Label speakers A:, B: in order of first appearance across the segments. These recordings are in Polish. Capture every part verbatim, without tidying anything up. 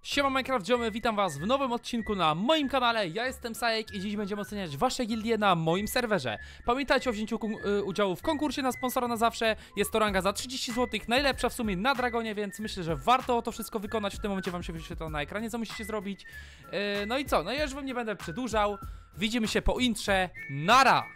A: Siema Minecraft Ziomy, witam was w nowym odcinku na moim kanale. Ja jestem Sajek i dziś będziemy oceniać wasze gildie na moim serwerze. Pamiętajcie o wzięciu udziału w konkursie na sponsora na zawsze. Jest to ranga za trzydzieści złotych, najlepsza w sumie na Dragonie, więc myślę, że warto to wszystko wykonać. W tym momencie wam się wyświetla na ekranie, co musicie zrobić. Yy, no i co, no ja już wam nie będę przedłużał. Widzimy się po intrze, nara!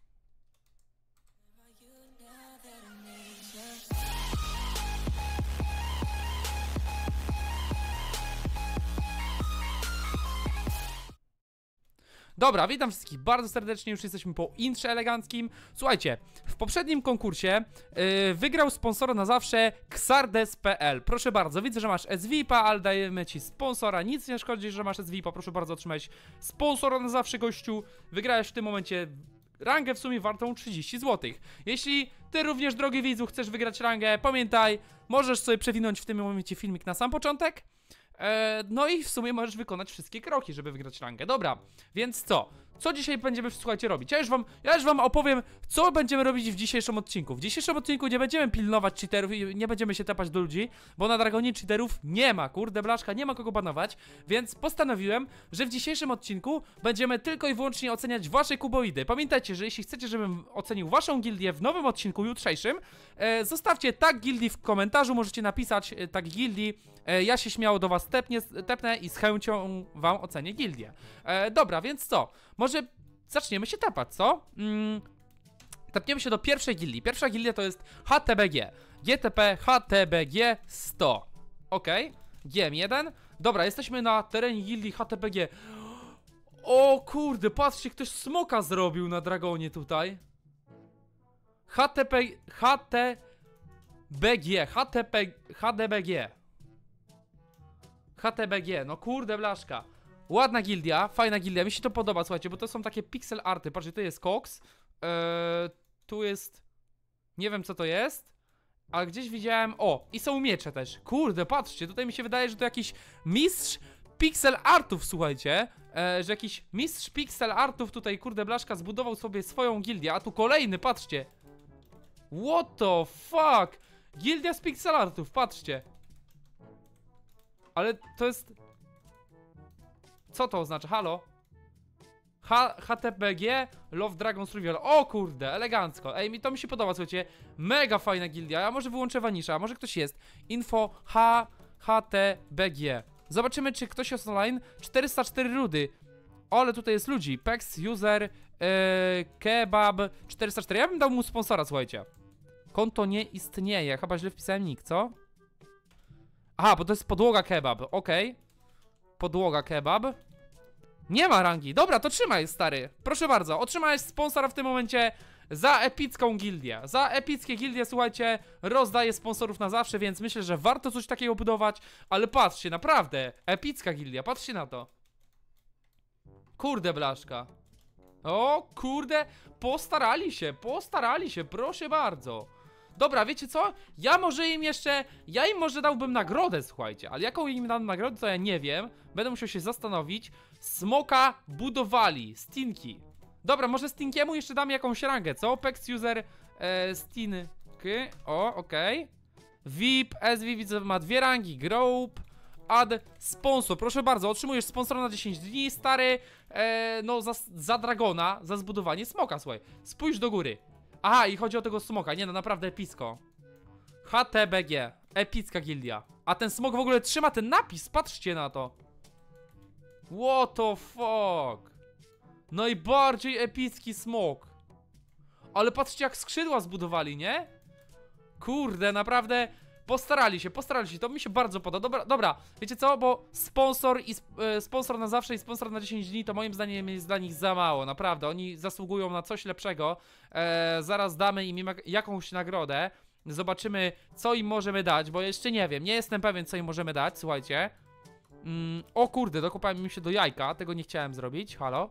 A: Dobra, witam wszystkich bardzo serdecznie, już jesteśmy po intrze eleganckim. Słuchajcie, w poprzednim konkursie yy, wygrał sponsora na zawsze Xardes kropka p l. Proszę bardzo, widzę, że masz S V I P a, ale dajemy ci sponsora, nic nie szkodzi, że masz S V I P a, proszę bardzo, otrzymałeś sponsora na zawsze, gościu. Wygrałeś w tym momencie rangę w sumie wartą trzydzieści złotych. Jeśli ty również, drogi widzu, chcesz wygrać rangę, pamiętaj, możesz sobie przewinąć w tym momencie filmik na sam początek. Eee, no i w sumie możesz wykonać wszystkie kroki, żeby wygrać rangę. Dobra, więc co? Co dzisiaj będziemy, słuchajcie, robić? Ja już wam, ja już wam opowiem, co będziemy robić w dzisiejszym odcinku. W dzisiejszym odcinku nie będziemy pilnować cheaterów i nie będziemy się tepać do ludzi, bo na Dragonie cheaterów nie ma, kurde blaszka, nie ma kogo banować. Więc postanowiłem, że w dzisiejszym odcinku będziemy tylko i wyłącznie oceniać wasze kuboidy. Pamiętajcie, że jeśli chcecie, żebym ocenił waszą gildię w nowym odcinku jutrzejszym, e, zostawcie tag gildii w komentarzu, możecie napisać e, tag gildii. e, Ja się śmiało do was tepnie, tepnę i z chęcią wam ocenię gildię. e, Dobra, więc co? Może zaczniemy się tepać, co? Mm, tepniemy się do pierwszej gildii. Pierwsza gildia to jest H T B G. G T P H T B G sto. Ok, G M jeden. Dobra, jesteśmy na terenie gildii H T B G. O kurde, patrzcie, ktoś smoka zrobił na Dragonie tutaj. H T P H T B G H T P H D B G H T B G, no kurde blaszka. Ładna gildia, fajna gildia, mi się to podoba, słuchajcie, bo to są takie pixel arty. Patrzcie, tu jest Cox, eee, tu jest, nie wiem co to jest, ale gdzieś widziałem, o, i są miecze też. Kurde, patrzcie, tutaj mi się wydaje, że to jakiś mistrz pixel artów, słuchajcie, eee, że jakiś mistrz pixel artów tutaj, kurde blaszka, zbudował sobie swoją gildię, a tu kolejny, patrzcie. What the fuck, gildia z pixel artów, patrzcie. Ale to jest... Co to oznacza? Halo? H HTBG Love Dragon Survival. O kurde, elegancko. Ej, mi to mi się podoba, słuchajcie. Mega fajna gildia. Ja może wyłączę Vanisha, może ktoś jest. Info H HTBG. Zobaczymy, czy ktoś jest online. czterysta cztery rudy. O, ale tutaj jest ludzi. Pex, user, yy, kebab czterysta cztery. Ja bym dał mu sponsora, słuchajcie. Konto nie istnieje. Chyba źle wpisałem nick, co? Aha, bo to jest podłoga kebab. Okej. Okay. Podłoga kebab. Nie ma rangi. Dobra, to trzymaj, stary. Proszę bardzo, otrzymałeś sponsora w tym momencie za epicką gildię. Za epickie gildie, słuchajcie, rozdaję sponsorów na zawsze, więc myślę, że warto coś takiego budować. Ale patrzcie, naprawdę, epicka gildia, patrzcie na to. Kurde blaszka. O kurde, postarali się, postarali się, proszę bardzo. Dobra, wiecie co? Ja może im jeszcze... Ja im może dałbym nagrodę, słuchajcie. Ale jaką im dam nagrodę, to ja nie wiem. Będę musiał się zastanowić. Smoka budowali. Stinki. Dobra, może Stinkiemu jeszcze dam jakąś rangę, co? Pex user e, Stinky. O, okej. Okay. V I P, S V I P ma dwie rangi. Group. Add sponsor. Proszę bardzo, otrzymujesz sponsora na dziesięć dni, stary. E, no, za, za Dragona, za zbudowanie smoka, słuchaj. Spójrz do góry. Aha, i chodzi o tego smoka, nie no, naprawdę epicko. H T B G, epicka gildia. A ten smok w ogóle trzyma ten napis, patrzcie na to. What the fuck. Najbardziej epicki smok. Ale patrzcie jak skrzydła zbudowali, nie? Kurde, naprawdę postarali się, postarali się, to mi się bardzo podoba. Dobra, dobra, wiecie co, bo sponsor i sp e, sponsor na zawsze i sponsor na dziesięć dni to moim zdaniem jest dla nich za mało, naprawdę, oni zasługują na coś lepszego. e, Zaraz damy im jakąś nagrodę, zobaczymy co im możemy dać, bo jeszcze nie wiem, nie jestem pewien co im możemy dać, słuchajcie. mm, O kurde, dokopałem mi się do jajka, tego nie chciałem zrobić, halo.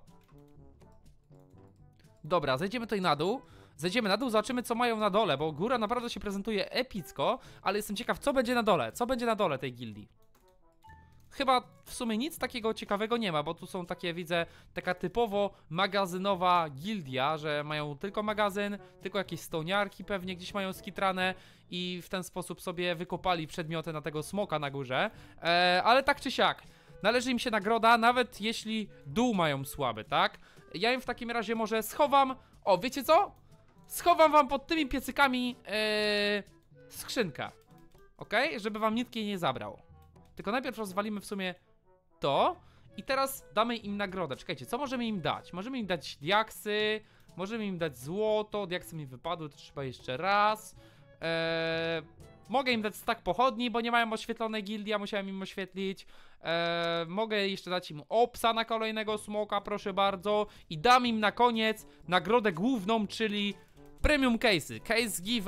A: Dobra, zejdziemy tutaj na dół. Zejdziemy na dół, zobaczymy co mają na dole, bo góra naprawdę się prezentuje epicko, ale jestem ciekaw co będzie na dole, co będzie na dole tej gildii. chyba w sumie nic takiego ciekawego nie ma, bo tu są takie, widzę, taka typowo magazynowa gildia, że mają tylko magazyn, tylko jakieś stoniarki pewnie gdzieś mają skitrane i w ten sposób sobie wykopali przedmioty na tego smoka na górze, e, ale tak czy siak, należy im się nagroda, nawet jeśli dół mają słaby, tak? Ja im w takim razie może schowam, o, wiecie co? Schowam wam pod tymi piecykami e, skrzynkę, okej? Okay? Żeby wam nikt jej nie zabrał. Tylko najpierw rozwalimy w sumie to i teraz damy im nagrodę. Czekajcie, co możemy im dać? Możemy im dać diaksy, możemy im dać złoto, diaksy mi wypadły, to trzeba jeszcze raz. Eee, mogę im dać stack pochodni, bo nie mają oświetlonej gildii, a musiałem im oświetlić. Eee, mogę jeszcze dać im opsa na kolejnego smoka, proszę bardzo. I dam im na koniec nagrodę główną, czyli premium case'y. Case give,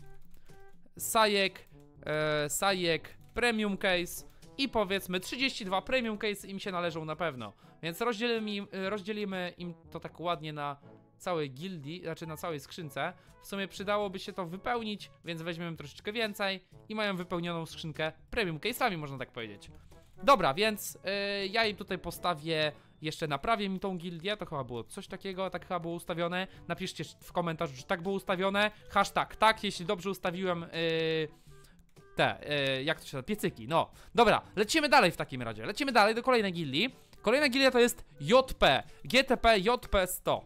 A: sajek, e, sajek, premium case i powiedzmy trzydzieści dwa premium case im się należą na pewno. Więc rozdzielimy im, rozdzielimy im to tak ładnie na całej gildii, znaczy na całej skrzynce. W sumie przydałoby się to wypełnić, więc weźmiemy troszeczkę więcej i mają wypełnioną skrzynkę premium case'ami, można tak powiedzieć. Dobra, więc yy, ja im tutaj postawię, jeszcze naprawię mi tą gildię, to chyba było coś takiego, tak chyba było ustawione. Napiszcie w komentarzu, czy tak było ustawione. Hashtag tak, jeśli dobrze ustawiłem yy, te, yy, jak to się nazywa, piecyki, no. Dobra, lecimy dalej w takim razie, lecimy dalej do kolejnej gildii. Kolejna gildia to jest J P, G T P J P sto.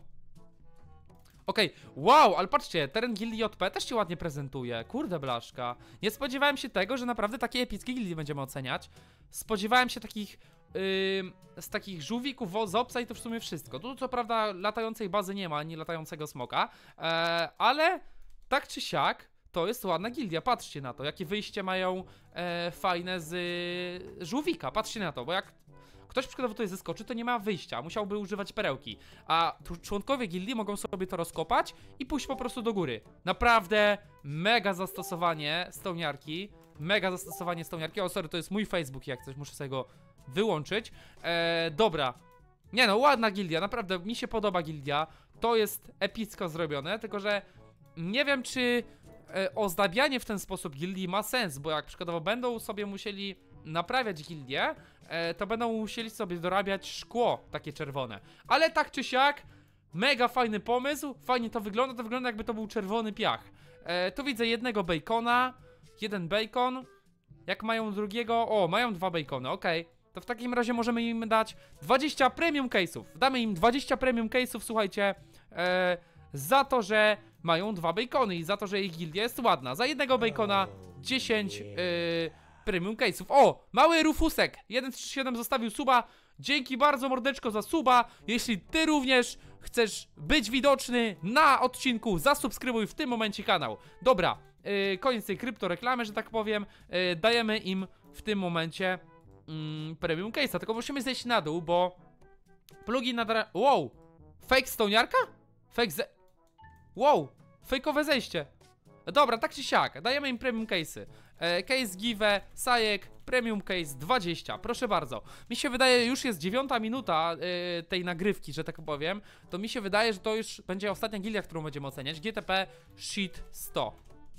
A: Okej, okay. Wow, ale patrzcie, teren gildii J P też się ładnie prezentuje. Kurde blaszka. Nie spodziewałem się tego, że naprawdę takie epickie gildie będziemy oceniać. Spodziewałem się takich, yy, z takich żółwików, wozopsa i to w sumie wszystko. Tu co prawda latającej bazy nie ma, ani latającego smoka, ee, ale tak czy siak to jest ładna gildia. Patrzcie na to, jakie wyjście mają e, fajne z y, żółwika. Patrzcie na to, bo jak ktoś przykładowo tutaj zeskoczy, to nie ma wyjścia, musiałby używać perełki. A członkowie gildii mogą sobie to rozkopać i pójść po prostu do góry. Naprawdę mega zastosowanie stołniarki. Mega zastosowanie stołniarki. O, sorry, to jest mój Facebook, jak coś, muszę sobie go wyłączyć. Eee, dobra. Nie no, ładna gildia, naprawdę mi się podoba gildia. To jest epicko zrobione, tylko że nie wiem, czy e, ozdabianie w ten sposób gildii ma sens, bo jak przykładowo będą sobie musieli naprawiać gildię, e, to będą musieli sobie dorabiać szkło takie czerwone. Ale tak czy siak, mega fajny pomysł, fajnie to wygląda, to wygląda jakby to był czerwony piach. E, tu widzę jednego bacona, jeden bacon. Jak mają drugiego? O, mają dwa bacony, okej. Okay. To w takim razie możemy im dać dwadzieścia premium case'ów. Damy im dwadzieścia premium case'ów, słuchajcie, e, za to, że mają dwa bacony i za to, że ich gildia jest ładna. Za jednego bacona dziesięć e, premium case'ów. O, mały Rufusek jeden trzy siedem zostawił suba. Dzięki bardzo, mordeczko, za suba. Jeśli ty również chcesz być widoczny na odcinku, zasubskrybuj w tym momencie kanał. Dobra, yy, koniec tej kryptoreklamy, że tak powiem. Yy, dajemy im w tym momencie yy, premium case'a. Tylko musimy zejść na dół, bo plugin na... Wow, fake stoniarka? Fake ze... Wow, fejkowe zejście. Dobra, tak czy siak, dajemy im premium case'y. E, case give, sajek, premium case dwadzieścia, proszę bardzo. Mi się wydaje, już jest dziewiąta minuta e, tej nagrywki, że tak powiem. To mi się wydaje, że to już będzie ostatnia gildia, którą będziemy oceniać. G T P Sheet sto.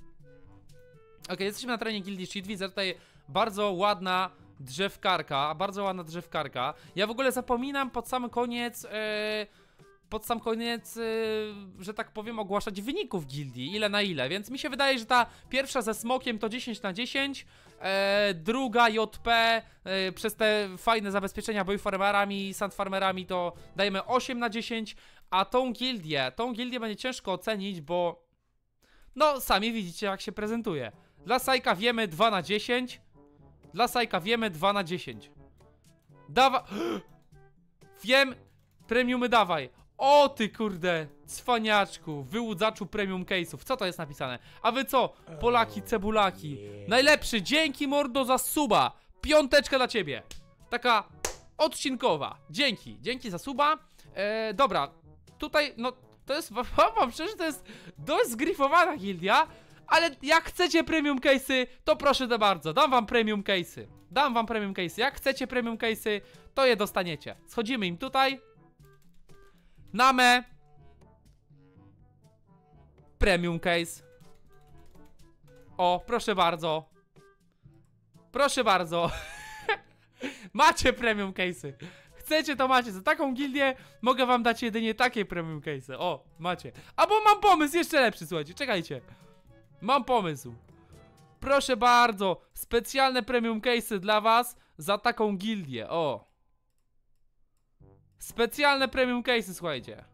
A: Ok, jesteśmy na terenie gildii Sheet. Widzę tutaj bardzo ładna drzewkarka, bardzo ładna drzewkarka. Ja w ogóle zapominam pod sam koniec... E, pod sam koniec, yy, że tak powiem, ogłaszać wyników gildii, ile na ile, więc mi się wydaje, że ta pierwsza ze smokiem to dziesięć na dziesięć, e, druga J P e, przez te fajne zabezpieczenia boyfarmerami i sandfarmerami to dajemy osiem na dziesięć, a tą gildię, tą gildię będzie ciężko ocenić, bo no sami widzicie, jak się prezentuje. Dla Sajka wiemy dwa na dziesięć, dla Sajka wiemy dwa na dziesięć. Dawa... Wiem, premiumy dawaj. O ty kurde, cwaniaczku, wyłudzaczu premium case'ów. Co to jest napisane? A wy co? Polaki, cebulaki. Najlepszy, dzięki mordo za suba. Piąteczka dla ciebie. Taka odcinkowa. Dzięki, dzięki za suba. e, Dobra, tutaj no to jest, wam szczerze, to jest dość zgrifowana gildia. Ale jak chcecie premium case'y, to proszę to bardzo, dam wam premium case'y. Dam wam premium case'y, jak chcecie premium case'y, to je dostaniecie. Schodzimy im tutaj. Name premium case. O, proszę bardzo. Proszę bardzo. Macie premium case'y. Chcecie, to macie. Za taką gildię mogę wam dać jedynie takie premium case'y. O, macie. Albo mam pomysł jeszcze lepszy, słuchajcie, czekajcie. Mam pomysł. Proszę bardzo, specjalne premium case'y dla was za taką gildię. O. Specjalne premium case'y, słuchajcie.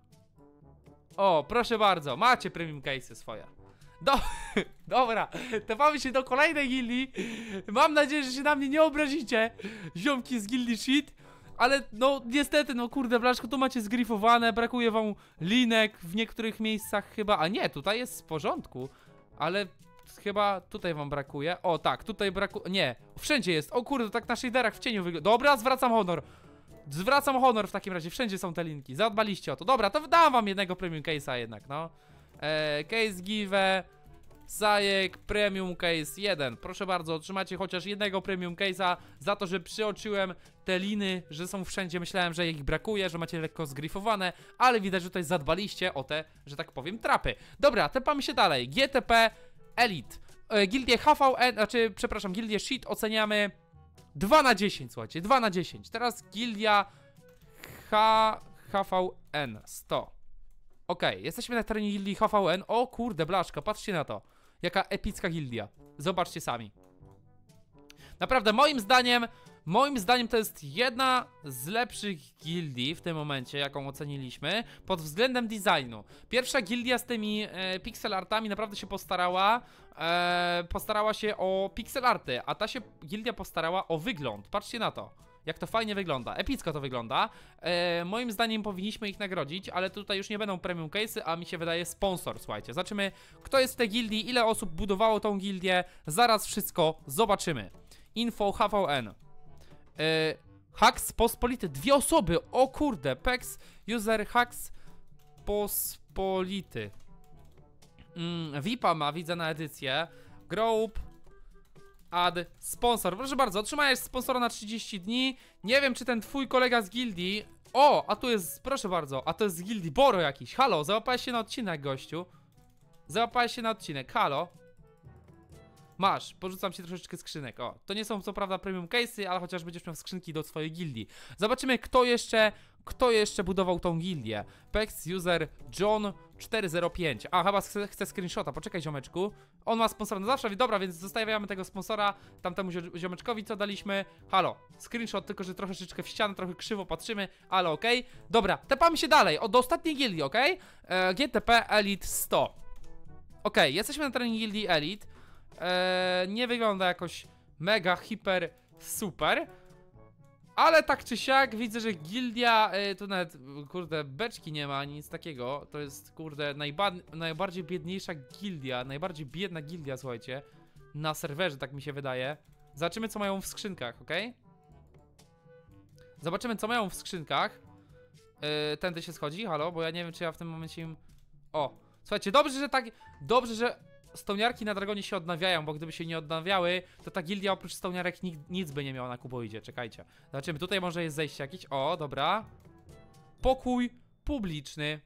A: O, proszę bardzo, macie premium case'y swoje. Do... Dobra, tepamy się do kolejnej gildii. Mam nadzieję, że się na mnie nie obrazicie, ziomki z gildii shit. Ale no niestety, no kurde, blaszko, tu macie zgrifowane. Brakuje wam linek w niektórych miejscach chyba. A nie, tutaj jest w porządku. Ale chyba tutaj wam brakuje. O tak, tutaj brakuje, nie, wszędzie jest. O kurde, tak na shaderach w cieniu wygląda. Dobra, zwracam honor. Zwracam honor w takim razie, wszędzie są te linki. Zadbaliście o to. Dobra, to dam wam jednego premium case'a jednak, no. Eee, case give, Zajek, premium case jeden. Proszę bardzo, otrzymacie chociaż jednego premium case'a za to, że przeoczyłem te liny, że są wszędzie. Myślałem, że ich brakuje, że macie lekko zgrifowane, ale widać, że tutaj zadbaliście o te, że tak powiem, trapy. Dobra, tepamy się dalej. G T P Elite. Eee, gildię H V N, znaczy, przepraszam, gildię Shit oceniamy dwa na dziesięć, słuchajcie, dwa na dziesięć. Teraz gildia H... HVN sto. Okej, okay, jesteśmy na terenie gildii H V N. O kurde, blaszka, patrzcie na to. Jaka epicka gildia. Zobaczcie sami. Naprawdę, moim zdaniem, moim zdaniem to jest jedna z lepszych gildii w tym momencie, jaką oceniliśmy, pod względem designu. Pierwsza gildia z tymi e, pixel artami naprawdę się postarała, e, postarała się o pixel arty, a ta się gildia postarała o wygląd. Patrzcie na to. Jak to fajnie wygląda, epicko to wygląda. e, Moim zdaniem powinniśmy ich nagrodzić, ale tutaj już nie będą premium case'y, a mi się wydaje sponsor, słuchajcie. Zobaczymy, kto jest w tej gildii, ile osób budowało tą gildię. Zaraz wszystko zobaczymy. Info H V N. e, Hacks Pospolity, dwie osoby, o kurde. Pex user Hacks Pospolity. mm, V I P-a ma, widzę na edycję. Group Add sponsor, proszę bardzo, otrzymajesz sponsora na trzydzieści dni. Nie wiem, czy ten twój kolega z gildii... O, a tu jest, proszę bardzo, a to jest z gildii Boro jakiś. Halo, załapałeś się na odcinek, gościu. Załapałeś się na odcinek, halo. Masz, porzucam ci troszeczkę skrzynek. O, to nie są co prawda premium case'y, ale chociaż będziesz miał skrzynki do swojej gildii. Zobaczymy, kto jeszcze, kto jeszcze budował tą gildię. Pex user John cztery zero pięć. A, chyba chce, chce screenshota, poczekaj, ziomeczku. On ma sponsora na zawsze, dobra, więc zostawiamy tego sponsora tamtemu ziomeczkowi, co daliśmy. Halo, screenshot, tylko że troszeczkę w ścianę, trochę krzywo patrzymy, ale okej. Okay. Dobra, tepamy się dalej, o, do ostatniej gildii, okej? Okay? E, G T P Elite sto. Okej, okay, jesteśmy na terenie gildii Elite. Eee, nie wygląda jakoś mega, hiper, super. Ale tak czy siak widzę, że gildia, e, tu nawet, kurde, beczki nie ma, nic takiego. To jest, kurde, najbardziej biedniejsza gildia, najbardziej biedna gildia, słuchajcie. Na serwerze, tak mi się wydaje. Zobaczymy, co mają w skrzynkach, ok? Zobaczymy, co mają w skrzynkach. e, Tędy się schodzi, halo, bo ja nie wiem, czy ja w tym momencie im... O, słuchajcie, dobrze, że tak, dobrze, że... Stoniarki na Dragonie się odnawiają, bo gdyby się nie odnawiały, to ta gildia oprócz stoniarek nic, nic by nie miała na kuboidzie, czekajcie. Zobaczymy, tutaj może jest zejście jakieś, o, dobra. Pokój publiczny.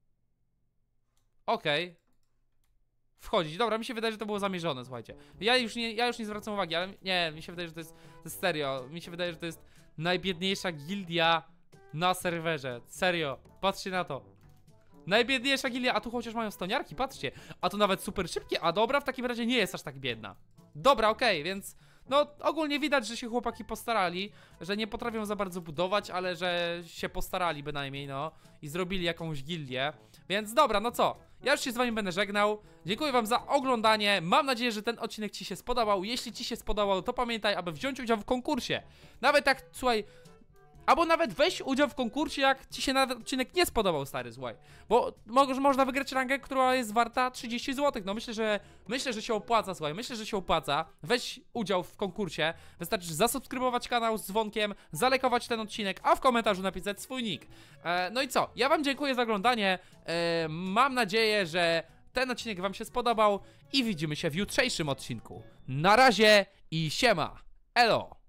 A: Okej. Okay. Wchodzić, dobra, mi się wydaje, że to było zamierzone, słuchajcie. Ja już nie, ja już nie zwracam uwagi, ale nie, mi się wydaje, że to jest, to jest serio. Mi się wydaje, że to jest najbiedniejsza gildia na serwerze, serio, patrzcie na to. Najbiedniejsza gildia, a tu chociaż mają stoniarki, patrzcie. A to nawet super szybkie, a dobra, w takim razie nie jest aż tak biedna. Dobra, okej, okay, więc... No, ogólnie widać, że się chłopaki postarali, że nie potrafią za bardzo budować, ale że się postarali bynajmniej, no. I zrobili jakąś gildię. Więc dobra, no co? Ja już się z wami będę żegnał. Dziękuję wam za oglądanie. Mam nadzieję, że ten odcinek ci się spodobał. Jeśli ci się spodobał, to pamiętaj, aby wziąć udział w konkursie. Nawet jak, słuchaj... Albo nawet weź udział w konkursie, jak ci się nawet odcinek nie spodobał, stary, słuchaj. Bo mo można wygrać rangę, która jest warta trzydzieści złotych. No myślę, że myślę, że się opłaca, słuchaj. Myślę, że się opłaca. Weź udział w konkursie. Wystarczy zasubskrybować kanał z dzwonkiem, zalajkować ten odcinek, a w komentarzu napisać swój nick. E, no i co? Ja wam dziękuję za oglądanie. E, mam nadzieję, że ten odcinek wam się spodobał i widzimy się w jutrzejszym odcinku. Na razie i siema. Elo.